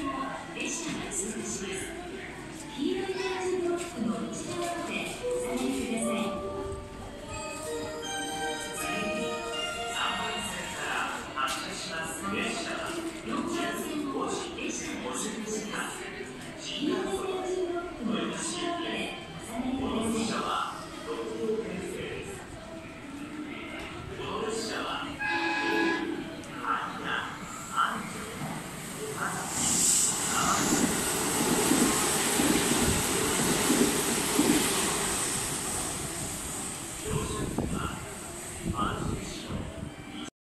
列車が通過します。黄色い点字ブロックの内側までお下がりください。